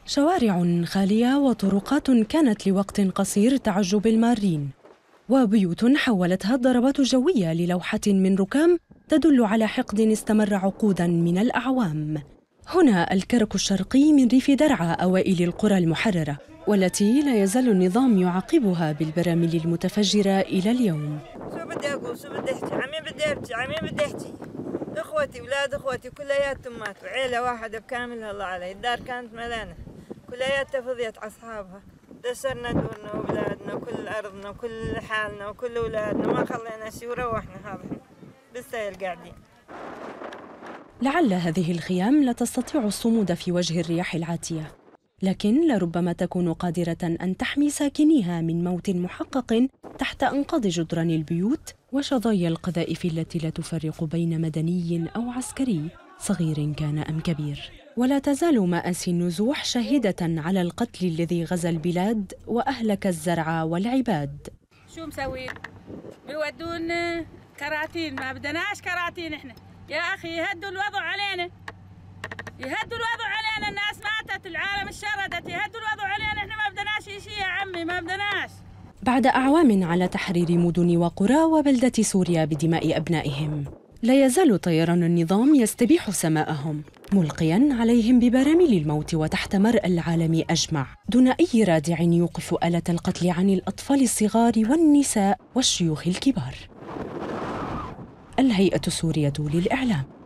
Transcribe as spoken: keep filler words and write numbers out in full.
شوارع خالية وطرقات كانت لوقت قصير تعج بالمارين، وبيوت حولتها الضربات الجوية للوحة من ركام تدل على حقد استمر عقوداً من الأعوام. هنا الكرك الشرقي من ريف درعا أوائل القرى المحررة، والتي لا يزال النظام يعاقبها بالبراميل المتفجرة إلى اليوم. شو بدي أقول، شو بدي أحكي، عمي بدي أبكي، عمي بدي أحكي. إخوتي أولاد إخوتي كلياتهم ماتوا، عيلة واحدة بكاملها الله علي، الدار كانت ملانة، كلياتها فضيت على أصحابها، دسرنا دورنا وأولادنا وكل أرضنا وكل حالنا وكل أولادنا، ما خلينا شيء وروحنا هذا بالسيل قاعدين. لعل هذه الخيام لا تستطيع الصمود في وجه الرياح العاتية، لكن لربما تكون قادرة أن تحمي ساكنيها من موت محقق تحت أنقاض جدران البيوت وشظايا القذائف التي لا تفرق بين مدني أو عسكري، صغير كان أم كبير. ولا تزال مآسي النزوح شاهدة على القتل الذي غزا البلاد وأهلك الزرع والعباد. شو مسوين؟ بيودون كراتين، ما بدناش كراتين احنا يا أخي، يهدوا الوضع علينا، يهدوا الوضع علينا، الناس ماتت، العالم اشردت، يهدوا الوضع علينا، احنا ما بدناش شيء يا عمي، ما بدناش. بعد أعوام على تحرير مدن وقرى وبلدة سوريا بدماء أبنائهم، لا يزال طيران النظام يستبيح سماءهم، ملقياً عليهم ببراميل الموت وتحت مرأى العالم أجمع، دون أي رادع يوقف آلة القتل عن الأطفال الصغار والنساء والشيوخ الكبار. الهيئة السورية للإعلام.